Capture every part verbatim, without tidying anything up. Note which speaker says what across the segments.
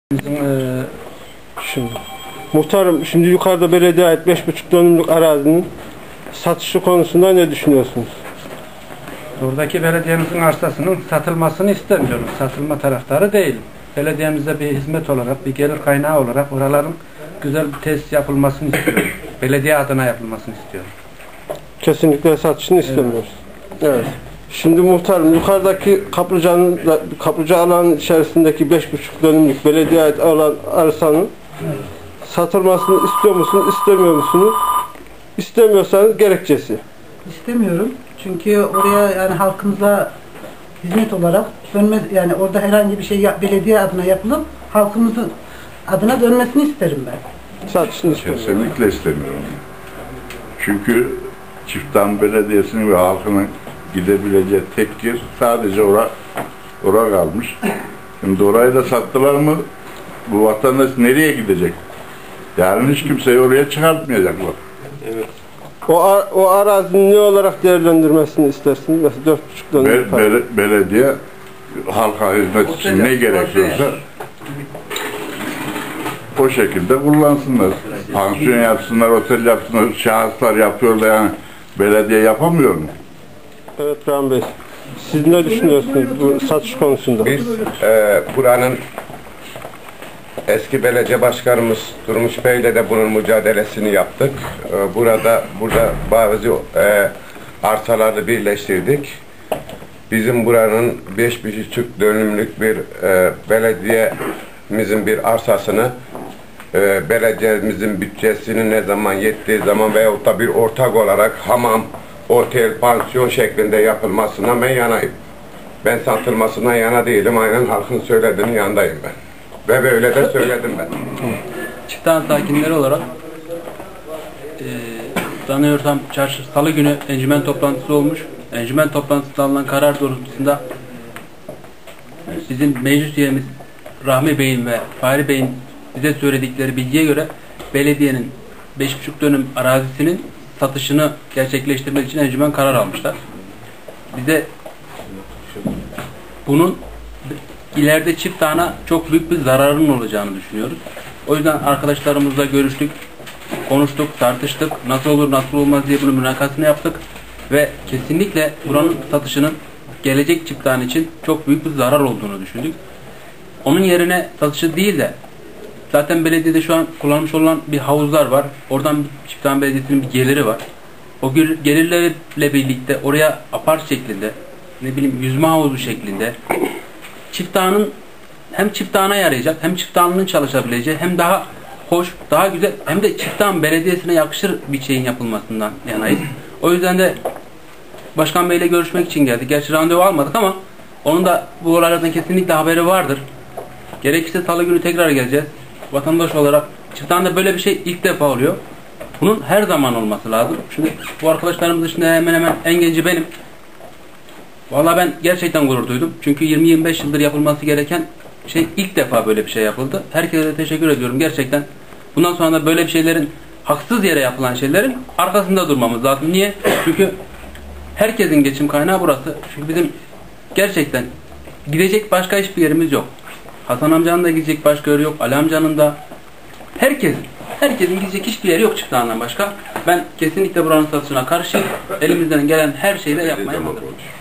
Speaker 1: Bizim, e, şimdi muhtarım, şimdi yukarıda belediye ait beş buçuk dönümlük arazinin satışı konusunda ne düşünüyorsunuz?
Speaker 2: Buradaki belediyemizin arsasının satılmasını istemiyoruz. Satılma taraftarı değilim. Belediyemize bir hizmet olarak, bir gelir kaynağı olarak buraların güzel bir tesis yapılmasını istiyorum. Belediye adına yapılmasını istiyorum.
Speaker 1: Kesinlikle satışını istemiyoruz. Evet. Evet. Şimdi muhtarım, yukarıdaki kaplıcanın, kaplıca alanın içerisindeki beş buçuk dönümlük belediye ait alan arsanın satılmasını istiyor musunuz, istemiyor musunuz? İstemiyorsanız gerekçesi.
Speaker 3: İstemiyorum. Çünkü oraya yani halkımıza hizmet olarak dönmez, yani orada herhangi bir şey belediye adına yapılıp halkımızın adına dönmesini isterim ben.
Speaker 1: Satışını istemiyorum.
Speaker 4: Kesinlikle istemiyorum. Çünkü Çiftdağ Belediyesi'nin ve halkının gidebileceği tek yer sadece ora, ora kalmış. Şimdi orayı da sattılar mı bu vatandaş nereye gidecek? Yarın hiç kimseyi oraya çıkartmayacaklar.
Speaker 1: Evet. O, ar o arazinin ne olarak değerlendirmesini istersiniz? Mesela dört buçuk dönüm.
Speaker 4: Be be belediye halka hizmet için ne gerekiyorsa o şekilde kullansınlar. Pansiyon yapsınlar, otel yapsınlar, şahıslar yapıyor da yani belediye yapamıyor mu?
Speaker 1: Evet Rahmi Bey, siz ne düşünüyorsunuz bu satış konusunda?
Speaker 5: Biz e, buranın eski belediye başkanımız Durmuş Bey'le de bunun mücadelesini yaptık. E, burada burada bazı e, arsaları birleştirdik. Bizim buranın beş buçuk dönümlük bir e, belediyemizin bir arsasını e, belediyemizin bütçesinin ne zaman yettiği zaman veyahut da bir ortak olarak hamam, otel, pansiyon şeklinde yapılmasına ben yanayım. Ben satılmasına yana değilim. Aynen halkın söylediğinin yanındayım ben. Ve böyle de söyledim ben.
Speaker 2: Çiftdağ sakinleri olarak e, sanıyorsam çarşı salı günü encümen toplantısı olmuş. Encümen toplantısında alınan karar doğrultusunda bizim meclis üyemiz Rahmi Bey'in ve Fahri Bey'in bize söyledikleri bilgiye göre belediyenin beş buçuk dönüm arazisinin satışını gerçekleştirmek için encümen karar almışlar. Bize bunun ileride Çiftdağ'a çok büyük bir zararının olacağını düşünüyoruz. O yüzden arkadaşlarımızla görüştük, konuştuk, tartıştık. Nasıl olur, nasıl olmaz diye bunun münakasını yaptık. Ve kesinlikle buranın satışının gelecek Çiftdağ için çok büyük bir zarar olduğunu düşündük. Onun yerine satışı değil de zaten belediyede şu an kullanmış olan bir havuzlar var. Oradan Çiftdağ Belediyesi'nin bir geliri var. O gelirlerle birlikte oraya apart şeklinde, ne bileyim yüzme havuzu şeklinde Çiftdağ'ın hem Çiftdağ'a yarayacak, hem Çiftdağ'ın çalışabileceği, hem daha hoş, daha güzel, hem de Çiftdağ Belediyesi'ne yakışır bir şeyin yapılmasından yanayız. O yüzden de Başkan Bey'le görüşmek için geldik. Gerçi randevu almadık ama onun da bu olaylardan kesinlikle haberi vardır. Gerekirse salı günü tekrar geleceğiz. Vatandaş olarak Çiftdağ'da böyle bir şey ilk defa oluyor. Bunun her zaman olması lazım. Şimdi bu arkadaşlarımız dışında hemen hemen en genci benim. Vallahi ben gerçekten gurur duydum. Çünkü yirmi yirmi beş yıldır yapılması gereken şey ilk defa böyle bir şey yapıldı. Herkese de teşekkür ediyorum gerçekten. Bundan sonra da böyle bir şeylerin, haksız yere yapılan şeylerin arkasında durmamız lazım. Niye? Çünkü herkesin geçim kaynağı burası. Çünkü bizim gerçekten gidecek başka hiçbir yerimiz yok. Hasan amcanın da gidecek başka yeri yok. Ali amcanın da. Herkesin. Herkesin gidecek hiçbir yeri yok Çiftdağ'dan başka. Ben kesinlikle buranın satışına karşıyım. Elimizden gelen her şeyi de yapmaya hazırım.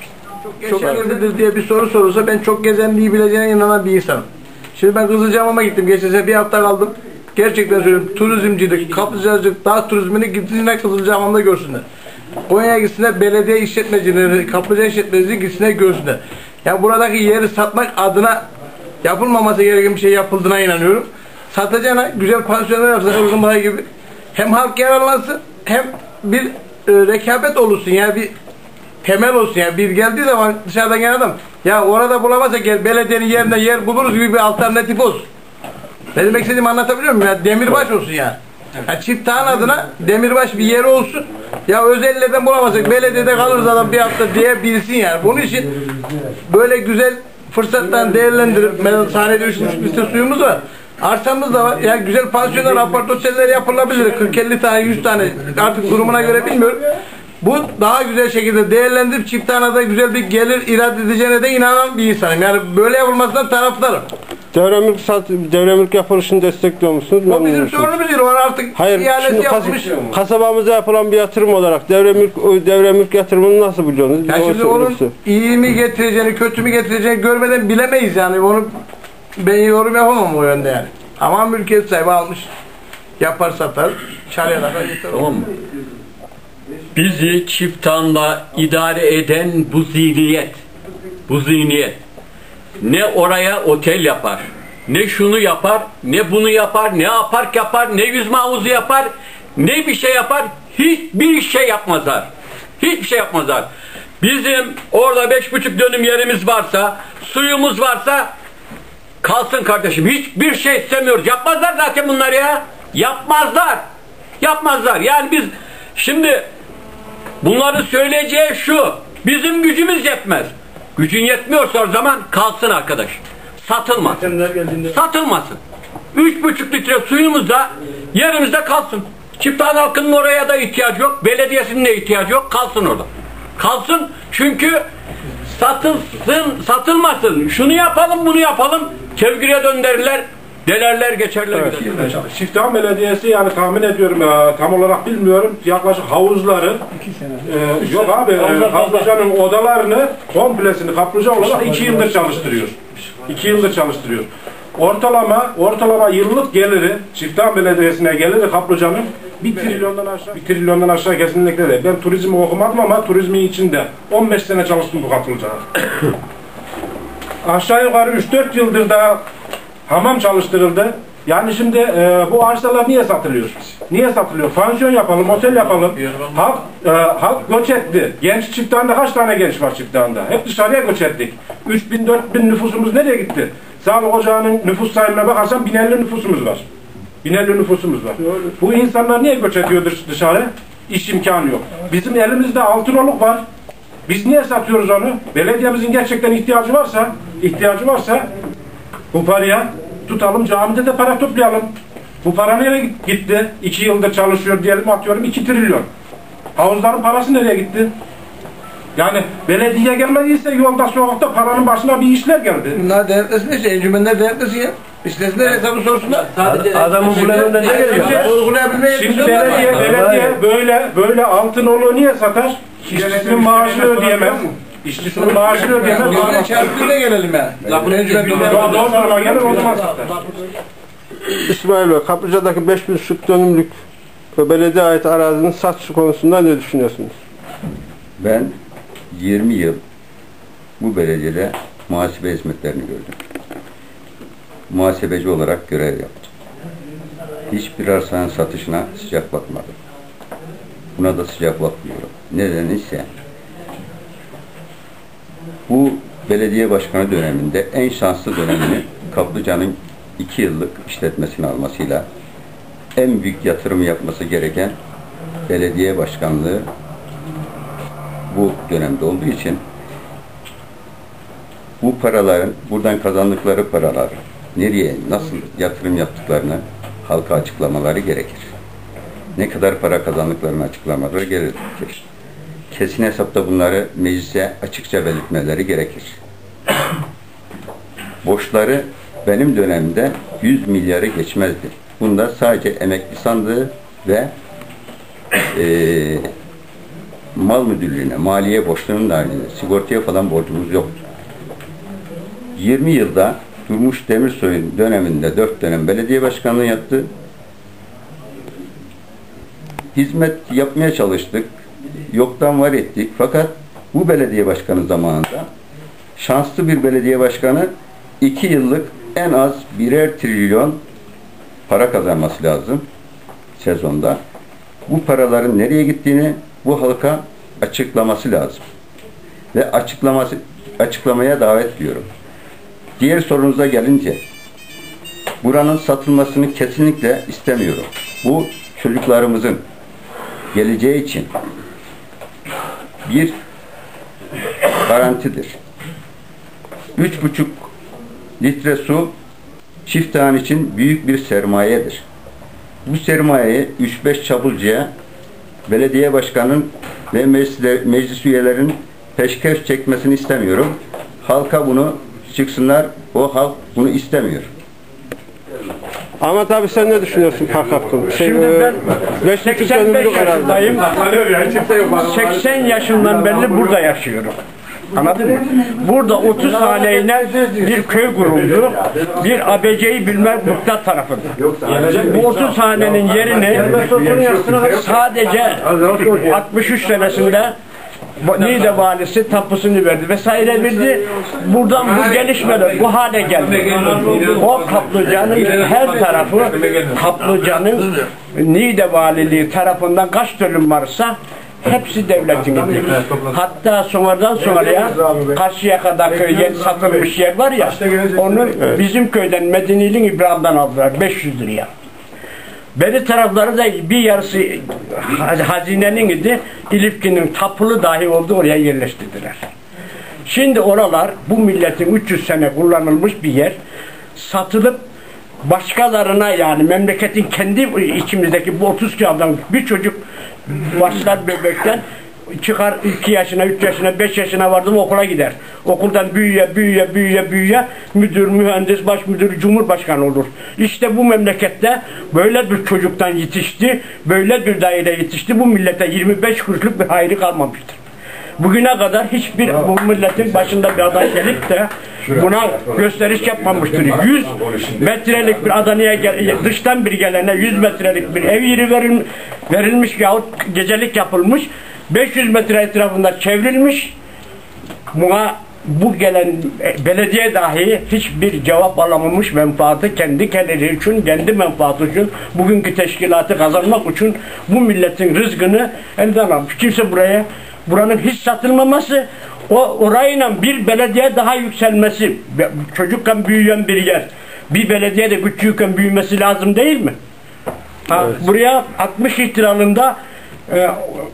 Speaker 6: Çok gezenlidir diye bir soru sorulsa ben çok gezenliği bileceğine inanan bir insanım. Şimdi ben Kızılcahamam'a gittim. Geçen sene bir hafta kaldım. Gerçekten söylüyorum. Turizmcilik, kaplıcacılık, dağ turizmini gitsinler Kızılcahamam'da görsünler. Konya'ya gitsinler, belediye işletmecileri, kaplıca işletmecileri gitsinler görsünler. Ya buradaki yeri satmak adına yapılmaması gereken bir şey yapıldığına inanıyorum. Satacağına güzel pansiyonlar yapsa Ilgın Bay gibi. Hem halk yararlansın, hem bir e, rekabet olursun. Yani bir temel olsun. Yani bir geldiği zaman dışarıdan gelen adam ya orada bulamazsa gel belediyenin yerine yer buluruz gibi bir alternatif olsun. Ne demek istediğimi anlatabiliyor muyum? Ya demirbaş olsun yani. Ya Çiftdağ'ın adına demirbaş bir yeri olsun. Ya özellerden bulamazsak belediyede kalırız adam bir hafta diye bilsin yani. Bunun için böyle güzel fırsattan değerlendirip mesela sahnede üç buçuk litre suyumuz var. Arsamız da var. Yani güzel pansiyonlar, apart oteller yapılabilir. kırk elli tane, yüz tane artık durumuna göre bilmiyorum. Bu daha güzel şekilde değerlendirip Çiftdağ'a da güzel bir gelir irade edeceğine de inanan bir insanım. Yani böyle yapılmasından taraftarım.
Speaker 1: Devre mülk, sat, devre mülk yapılışını destekliyor musunuz?
Speaker 6: O
Speaker 1: Memnun
Speaker 6: bizim
Speaker 1: musunuz?
Speaker 6: sorunumuz değil. O artık
Speaker 1: Hayır,
Speaker 6: ihalesi
Speaker 1: şimdi kas,
Speaker 6: yapılmış.
Speaker 1: kasabamıza yapılan bir yatırım olarak devre mülk, o devre mülk yatırımını nasıl biliyorsunuz?
Speaker 6: Ya
Speaker 1: Bir
Speaker 6: şimdi
Speaker 1: o
Speaker 6: onun
Speaker 1: sorusu.
Speaker 6: iyi mi getireceğini, kötü mü getireceğini görmeden bilemeyiz yani. Onu ben yorum yapamam o yönde yani. Ama mülkiyet sahibi almış. Yapar satar, çarıya kadar yeter.
Speaker 7: Tamam mı? Bizi çiftanla idare eden bu zihniyet, bu zihniyet ne oraya otel yapar, ne şunu yapar, ne bunu yapar, ne apark yapar, ne yüzme havuzu yapar, ne bir şey yapar, hiçbir şey yapmazlar. Hiçbir şey yapmazlar. Bizim orada beş buçuk dönüm yerimiz varsa, suyumuz varsa kalsın kardeşim. Hiçbir şey istemiyoruz. Yapmazlar zaten bunlar ya. Yapmazlar. Yapmazlar. Yani biz şimdi bunları söyleyeceği şu. Bizim gücümüz yetmez. Gücün yetmiyorsa o zaman kalsın arkadaş. Satılmasın. Satılmasın. Üç buçuk litre suyumuz da yerimizde kalsın. Çifthan halkının oraya da ihtiyacı yok. Belediyesinin de ihtiyacı yok. Kalsın orada. Kalsın çünkü satılsın, satılmasın. Şunu yapalım, bunu yapalım. Kevgire döndürürler. Delerler, geçerler.
Speaker 1: Evet.
Speaker 8: Çifthan Belediyesi yani tahmin ediyorum ya, tam olarak bilmiyorum yaklaşık havuzları e, yok abi e, kaplıcanın odalarını komplesini kaplıca olarak iki yıldır çalıştırıyor. iki yıldır çalıştırıyor. Ortalama ortalama yıllık geliri Çifthan Belediyesi'ne geliri kaplıcanın bir trilyondan aşağı bir trilyondan aşağı kesinlikle değil. Ben turizmi okumadım ama turizmi içinde on beş sene çalıştım bu kaplıcada. Aşağı yukarı üç dört yıldır da hamam çalıştırıldı. Yani şimdi e, bu arsalar niye satılıyor? Niye satılıyor? Pansiyon yapalım, otel yapalım. Halk, e, halk göç etti. Genç çifthanede kaç tane genç var çifthanede? Hep dışarıya göç ettik. üç bin dört bin nüfusumuz nereye gitti? Sağlık Ocağı'nın nüfus sayımına bakarsan bin elli nüfusumuz var. bin elli nüfusumuz var. Bu insanlar niye göç ediyor dışarı? İş imkanı yok. Bizim elimizde Altınoluk var. Biz niye satıyoruz onu? Belediyemizin gerçekten ihtiyacı varsa, ihtiyacı varsa bu paraya tutalım, camide de para toplayalım. Bu para nereye gitti? İki yıldır çalışıyor diyelim, atıyorum iki trilyon. Havuzların parası nereye gitti? Yani belediye gelmediyse yolda sokakta paranın başına bir işler geldi.
Speaker 6: Bunlar denetlesin işte, encümenler denetlesin ya. İstesinler hesabı sorsunlar.
Speaker 2: Sadece
Speaker 6: Adamın bulanın önüne geliyor. Sorgulayabilmeyi
Speaker 8: Şimdi belediye, belediye böyle böyle Altınoluk'u niye satar? İşçisinin maaşını ödeyemez. İşçisinin maaşını ödeyemez.
Speaker 6: Biz de çarpıyla gelelim yani. Lafın encümenler.
Speaker 8: Doğru duruma gelir o zaman satar.
Speaker 1: İsmail Bey, Kaplıca'daki beş buçuk dönümlük ve belediye ait arazinin satışı konusunda ne düşünüyorsunuz?
Speaker 9: Ben yirmi yıl bu belediyede muhasebe hizmetlerini gördüm. Muhasebeci olarak görev yaptım. Hiçbir arsanın satışına sıcak bakmadım. Buna da sıcak bakmıyorum. Nedeni ise bu belediye başkanı döneminde en şanslı dönemini Kaplıca'nın iki yıllık işletmesini almasıyla en büyük yatırım yapması gereken belediye başkanlığı bu dönemde olduğu için bu paraların, buradan kazandıkları paralar nereye, nasıl yatırım yaptıklarını halka açıklamaları gerekir. Ne kadar para kazandıklarını açıklamaları gerekir. Kesin hesapta bunları meclise açıkça belirtmeleri gerekir. Borçları benim dönemde yüz milyarı geçmezdi. Bunda sadece emekli sandığı ve e, mal müdürlüğüne, maliye borçlarının dahilinde sigortaya falan borcumuz yoktu. yirmi yılda Durmuş Demirsoy'un döneminde dört dönem belediye başkanlığı yaptı. Hizmet yapmaya çalıştık. Yoktan var ettik. Fakat bu belediye başkanı zamanında şanslı bir belediye başkanı iki yıllık en az birer trilyon para kazanması lazım sezonda. Bu paraların nereye gittiğini bu halka açıklaması lazım. Ve açıklaması açıklamaya davet diyorum. Diğer sorunuza gelince buranın satılmasını kesinlikle istemiyorum. Bu çocuklarımızın geleceği için bir garantidir. Üç buçuk litre su çifthan için büyük bir sermayedir. Bu sermayeyi üç beş çapulcuya belediye başkanının ve meclis, meclis üyelerinin peşkeş çekmesini istemiyorum. Halka bunu çıksınlar, o halk bunu istemiyor.
Speaker 1: Ahmet abi sen ne düşünüyorsun park hakkında? Şey,
Speaker 7: Şimdi
Speaker 1: e,
Speaker 7: ben
Speaker 1: beş buçuk
Speaker 7: seksen beş
Speaker 1: dönümlük arazi.
Speaker 7: yaşındayım. seksen yaşından beri burada yaşıyorum. Anladın mı? Burada otuz haneyle bir köy kuruldu. Bir A B C'yi bilmem Muhtar tarafında. Bu otuz hanenin yerini sadece altmış üç senesinde Niğde valisi tapusunu verdi vesaire verdi. Buradan bu gelişmeler bu hale geldi. O kaplıcanın her tarafı kaplıcanın Niğde valiliği tarafından kaç dönüm varsa hepsi devletin. Hatta sonradan sonraya Karşıyaka'daki yer, satılmış yer var ya, onu bizim köyden Medineli'nin İbrahim'den aldılar beş yüz liraya. Beri tarafları da bir yarısı hazinenin idi, İlifki'nin tapulu dahi oldu, oraya yerleştirdiler. Şimdi oralar bu milletin üç yüz sene kullanılmış bir yer, satılıp başkalarına, yani memleketin kendi içimizdeki bu otuz kağıdan bir çocuk başlar bebekten çıkar iki yaşına, üç yaşına, beş yaşına vardı mı okula gider. Okuldan büyüye, büyüye, büyüye, büyüye müdür, mühendis, baş müdür, cumhurbaşkanı olur. İşte bu memlekette böyle bir çocuktan yetişti, böyle bir daire yetişti. Bu millete yirmi beş kuruşluk bir hayrı kalmamıştır. Bugüne kadar hiçbir bu milletin başında bir aday gelip de buna gösteriş yapmamıştır. yüz metrelik bir Adana'ya gel, dıştan bir gelene yüz metrelik bir ev yeri verin, verilmiş yahut gecelik yapılmış. beş yüz metre etrafında çevrilmiş. Buna bu gelen belediye dahi hiçbir cevap alamamış, menfaatı kendi kendileri için, kendi menfaatı için, bugünkü teşkilatı kazanmak için bu milletin rızkını elden almış. Kimse buraya, buranın hiç satılmaması, o orayla bir belediye daha yükselmesi, çocukken büyüyen bir yer, bir belediye de küçükken büyümesi lazım değil mi? Ha, evet. Buraya altmış ihtilalında e,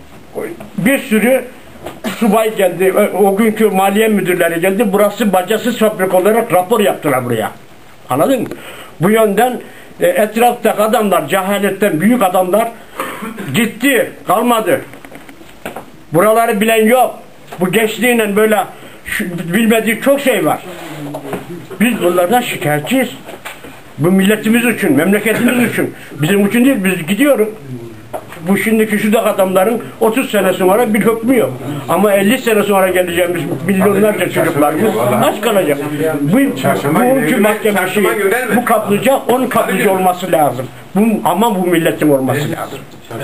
Speaker 7: bir sürü subay geldi, o günkü maliye müdürleri geldi, burası bacasız fabrika olarak rapor yaptılar buraya. Anladın mı? Bu yönden e, etraftaki adamlar, cehaletten büyük adamlar gitti, kalmadı. Buraları bilen yok. Bu gençliğiyle böyle şu, bilmediği çok şey var. Biz bunlardan şikayetçiyiz. Bu milletimiz için, memleketimiz için. Bizim için değil, biz gidiyoruz. Bu şimdiki şudak adamların otuz sene sonra bir hükmü yok. Ama elli sene sonra geleceğimiz milyonlarca çocuklarımız aç kalacak. Bu, bu mahkeme şey, bu kaplıca on kaplıca olması lazım. Bu, ama bu milletin olması lazım.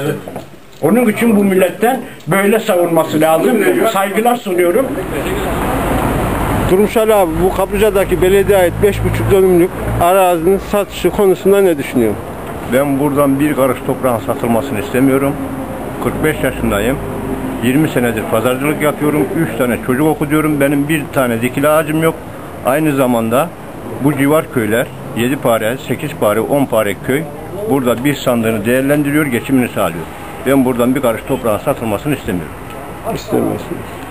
Speaker 7: Onun için bu milletten böyle savunması lazım. Saygılar sunuyorum.
Speaker 1: Durmuş Ali abi, bu Kaplıca'daki belediyeye ait beş buçuk dönümlük arazinin satışı konusunda ne düşünüyorsun?
Speaker 10: Ben buradan bir karış toprağın satılmasını istemiyorum. kırk beş yaşındayım. yirmi senedir pazarcılık yapıyorum. üç tane çocuk okutuyorum. Benim bir tane dikili ağacım yok. Aynı zamanda bu civar köyler yedi pare, sekiz pare, on pare köy burada bir sandığını değerlendiriyor, geçimini sağlıyor. Ben buradan bir karış toprağın satılmasını istemiyorum.
Speaker 1: İstemiyorsun.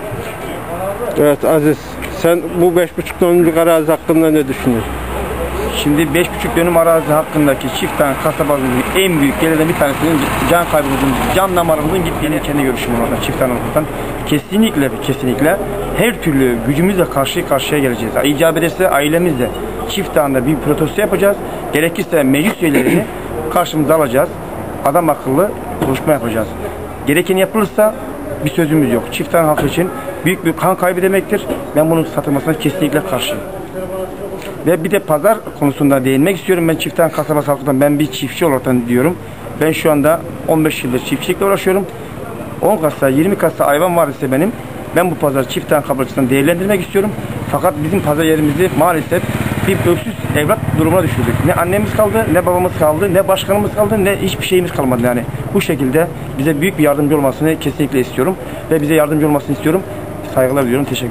Speaker 1: Evet Aziz, sen bu beş buçuk dönümlük arazi hakkında ne düşünüyorsun?
Speaker 11: Şimdi beş buçuk dönüm arazi hakkındaki çift tane kasabamızın en büyük gelirden bir tanesinin can kaybımızın, can damarımızın gittiğini kendi görüşüm orada çift tane olmaktan. Kesinlikle kesinlikle her türlü gücümüzle karşı karşıya geleceğiz. İcap ederse ailemizle çift tane bir protesto yapacağız. Gerekirse meclis üyelerini karşımıza alacağız. Adam akıllı konuşma yapacağız. Gereken yapılırsa bir sözümüz yok. Çift tane halkı için büyük bir kan kaybı demektir. Ben bunun satılmasına kesinlikle karşıyım. Ve bir de pazar konusunda değinmek istiyorum. Ben çift tane kasaba halkından, ben bir çiftçi olarak diyorum. Ben şu anda on beş yıldır çiftçilikle uğraşıyorum. on kasa, yirmi kasa hayvan var ise benim. Ben bu pazar çift tane kapıcısından değerlendirmek istiyorum. Fakat bizim pazar yerimizi maalesef bir öksüz evlat durumuna düşürdük. Ne annemiz kaldı, ne babamız kaldı, ne başkanımız kaldı, ne hiçbir şeyimiz kalmadı yani. Bu şekilde bize büyük bir yardımcı olmasını kesinlikle istiyorum. Ve bize yardımcı olmasını istiyorum. Saygılar diliyorum. Teşekkür ederim.